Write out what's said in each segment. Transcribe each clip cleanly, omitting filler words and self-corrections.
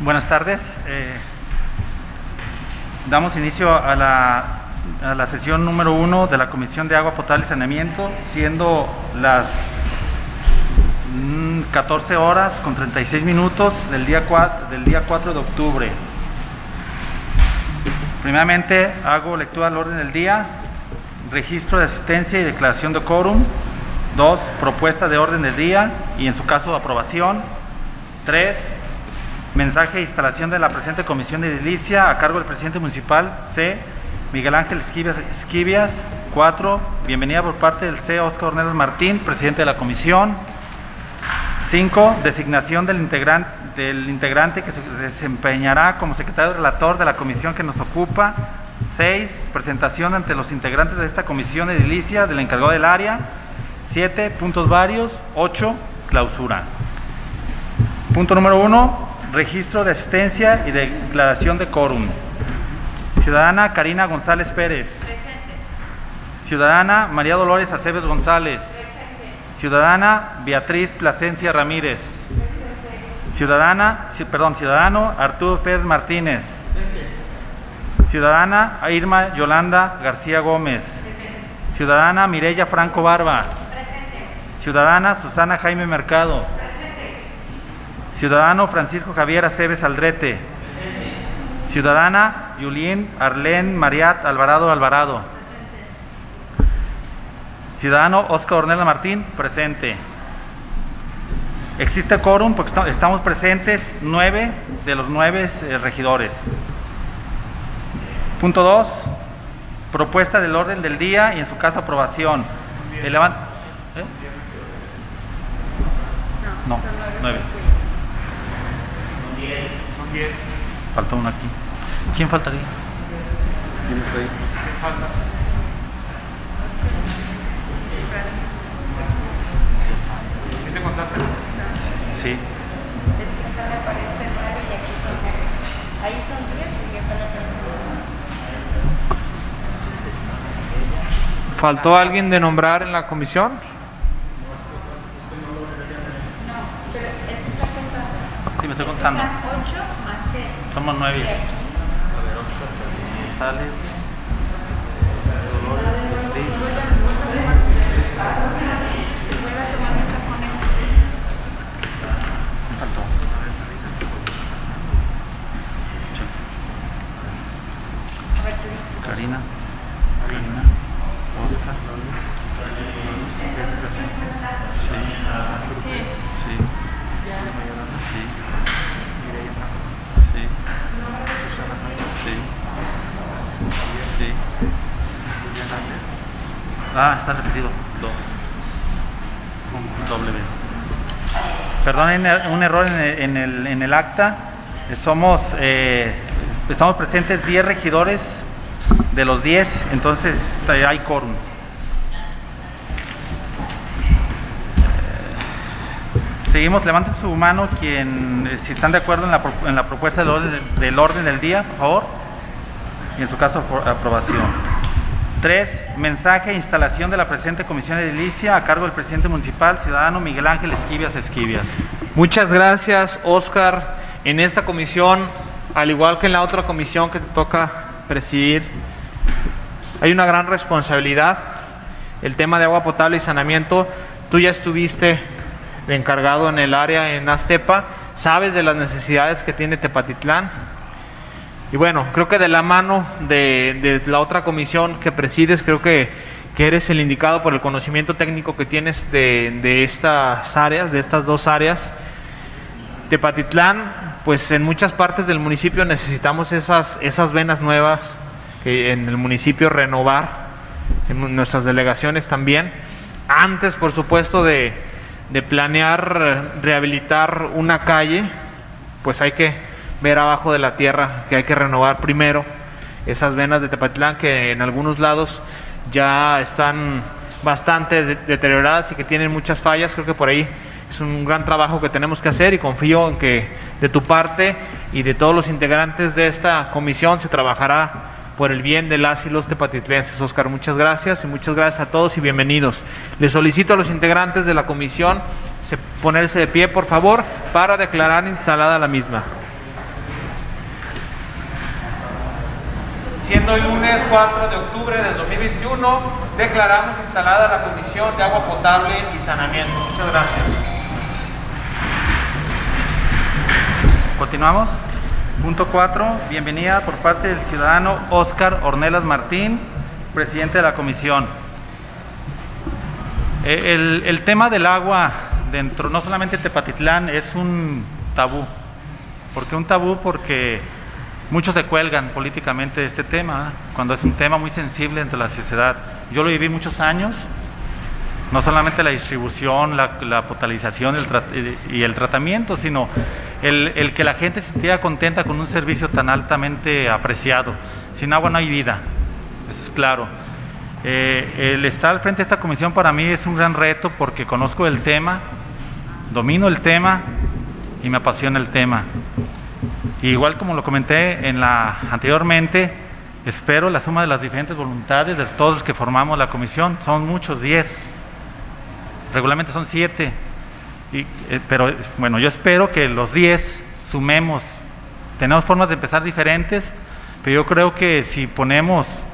Buenas tardes. Damos inicio a la sesión número 1 de la Comisión de Agua Potable y Saneamiento, siendo las 14 horas con 36 minutos del día 4 de octubre. Primeramente, hago lectura del orden del día, registro de asistencia y declaración de quórum. 2, propuesta de orden del día y en su caso aprobación. 3, mensaje e instalación de la presente comisión de edilicia a cargo del presidente municipal C. Miguel Ángel Esquivias. 4, bienvenida por parte del C. Óscar Ornelas Martín, presidente de la comisión. 5, designación del integrante que se desempeñará como secretario relator de la comisión que nos ocupa. 6, presentación ante los integrantes de esta comisión de edilicia del encargado del área. 7, puntos varios. 8, clausura. Punto número 1, registro de asistencia y declaración de quórum. Ciudadana Karina González Pérez. Presente. Ciudadana María Dolores Aceves González. Presente. Ciudadana Beatriz Plasencia Ramírez. Presente. Ciudadano Arturo Pérez Martínez. Presente. Ciudadana Irma Yolanda García Gómez. Presente. Ciudadana Mireya Franco Barba. Presente. Ciudadana Susana Jaime Mercado. Presente. Ciudadano Francisco Javier Aceves Aldrete. Presente. Ciudadana Yulín Arlén Mariat Alvarado Alvarado. Presente. Ciudadano Óscar Ornelas Martín, presente. Existe quórum porque estamos presentes 9 de los 9 regidores. Punto 2, propuesta del orden del día y en su caso aprobación. No, 9. Son 10. Falta uno aquí. ¿Quién faltaría? ¿Quién está ahí? ¿Quién falta? ¿Sí te contaste? Sí. Es que acá me aparece 9 y aquí son 9. Ahí son 10 y acá me aparece 10. ¿Faltó alguien de nombrar en la comisión? No, pero él se está contando. Sí, me estoy contando. 8 más 0. Somos 9. Y aquí. González, Dolores, Beatriz. Vuelve a tomar esta con esta. ¿Quién faltó? A ver, tú dices. Karina, Óscar. Sí. Sí. Sí. Sí. Sí. Ah, está repetido. 2. Doble vez. Perdonen un error en el acta. Estamos presentes 10 regidores de los 10, entonces hay quórum. Seguimos, levanten su mano si están de acuerdo en la propuesta del orden del día, por favor. Y en su caso, aprobación. 3, mensaje e instalación de la presente comisión de edilicia a cargo del presidente municipal, ciudadano Miguel Ángel Esquivias. Muchas gracias, Óscar. En esta comisión, al igual que en la otra comisión que te toca presidir, hay una gran responsabilidad. El tema de agua potable y saneamiento, tú ya estuviste de encargado en el área en Aztepa, sabes de las necesidades que tiene Tepatitlán. Y bueno, creo que de la mano de la otra comisión que presides, creo que eres el indicado por el conocimiento técnico que tienes de estas áreas, de estas dos áreas. Tepatitlán, pues en muchas partes del municipio necesitamos esas venas nuevas que en el municipio renovar, en nuestras delegaciones también. Antes, por supuesto, de planear rehabilitar una calle, pues hay que ver abajo de la tierra que hay que renovar primero esas venas de Tepatitlán que en algunos lados ya están bastante deterioradas y que tienen muchas fallas. Creo que por ahí es un gran trabajo que tenemos que hacer y confío en que de tu parte y de todos los integrantes de esta comisión se trabajará por el bien de las y los tepatitlenses. Óscar, muchas gracias y muchas gracias a todos y bienvenidos. Les solicito a los integrantes de la comisión ponerse de pie, por favor, para declarar instalada la misma. Siendo el lunes 4 de octubre del 2021, declaramos instalada la Comisión de Agua Potable y Saneamiento. Muchas gracias. Continuamos. Punto 4. Bienvenida por parte del ciudadano Óscar Ornelas Martín, presidente de la comisión. El tema del agua dentro, no solamente Tepatitlán, es un tabú. ¿Por qué un tabú? Porque muchos se cuelgan políticamente de este tema, cuando es un tema muy sensible entre la sociedad. Yo lo viví muchos años, no solamente la distribución, la potabilización y el tratamiento, sino el que la gente se sintiera contenta con un servicio tan altamente apreciado. Sin agua no hay vida, eso es claro. El estar al frente de esta comisión para mí es un gran reto porque conozco el tema, domino el tema y me apasiona el tema. Y igual como lo comenté anteriormente, espero la suma de las diferentes voluntades de todos los que formamos la comisión. Son muchos, 10, regularmente son 7, pero bueno, yo espero que los 10 sumemos. Tenemos formas de empezar diferentes, pero yo creo que si ponemos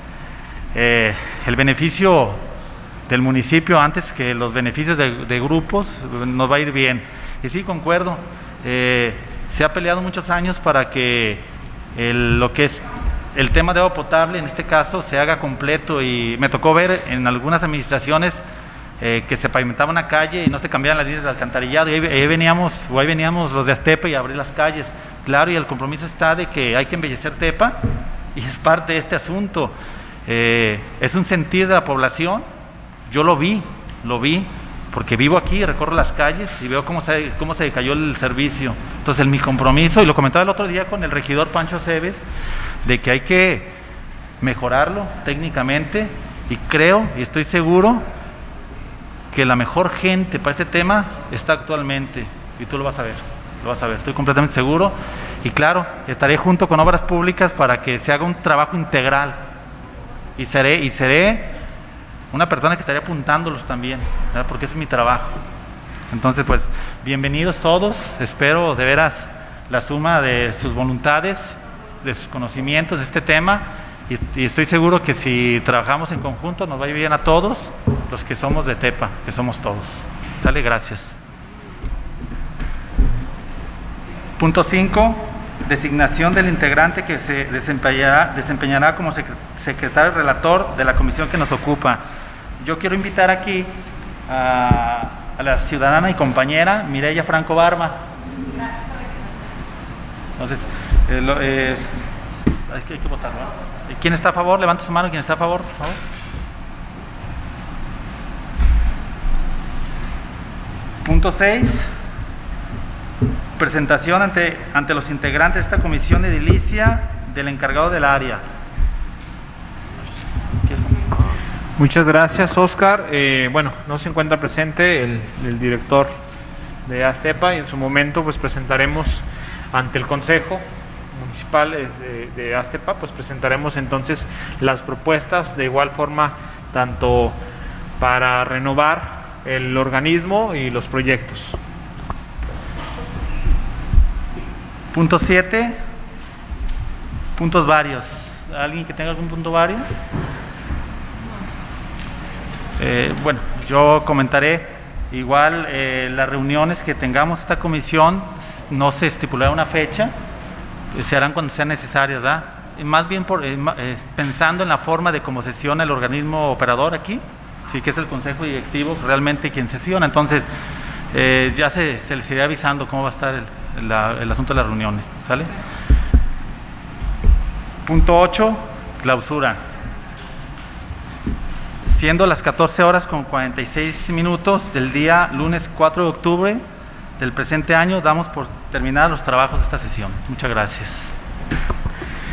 el beneficio del municipio antes que los beneficios de grupos, nos va a ir bien. Y sí, concuerdo, se ha peleado muchos años para que lo que es el tema de agua potable, en este caso, se haga completo, y me tocó ver en algunas administraciones que se pavimentaba una calle y no se cambiaban las líneas de alcantarillado, y ahí veníamos los de Astepa y abrir las calles. Claro, y el compromiso está de que hay que embellecer Tepa, y es parte de este asunto. Es un sentir de la población. Yo lo vi, porque vivo aquí, recorro las calles y veo cómo se decayó el servicio. Entonces mi compromiso, y lo comentaba el otro día con el regidor Pancho Cebes, de que hay que mejorarlo técnicamente, y creo y estoy seguro que la mejor gente para este tema está actualmente, y tú lo vas a ver, estoy completamente seguro. Y claro, estaré junto con Obras Públicas para que se haga un trabajo integral, y seré una persona que estaré apuntándolos también, ¿verdad? Porque ese es mi trabajo. Entonces, pues, bienvenidos todos. Espero de veras la suma de sus voluntades, de sus conocimientos de este tema, y estoy seguro que si trabajamos en conjunto nos va a ir bien a todos los que somos de Tepa, que somos todos. Dale, gracias. Punto 5. Designación del integrante que se desempeñará como secretario relator de la comisión que nos ocupa. Yo quiero invitar aquí a la ciudadana y compañera Mireya Franco Barba. Entonces, hay que votar, ¿no? ¿Quién está a favor? Levanta su mano. ¿Quién está a favor? Por favor. Punto 6. Presentación ante los integrantes de esta comisión edilicia del encargado del área. Muchas gracias, Óscar. Bueno, no se encuentra presente el director de Astepa, y en su momento pues presentaremos ante el Consejo Municipal de Astepa, pues presentaremos entonces las propuestas, de igual forma tanto para renovar el organismo y los proyectos. Punto 7. Puntos varios. ¿Alguien que tenga algún punto vario? Bueno, yo comentaré igual las reuniones que tengamos esta comisión. No se estipulará una fecha, se harán cuando sean necesarias, ¿verdad? Y más bien pensando en la forma de cómo sesiona el organismo operador aquí, sí, que es el consejo directivo realmente quien sesiona. Entonces ya se les irá avisando cómo va a estar el asunto de las reuniones, ¿sale? Punto 8, clausura. Siendo las 14:46 del día lunes 4 de octubre del presente año, damos por terminados los trabajos de esta sesión. Muchas gracias.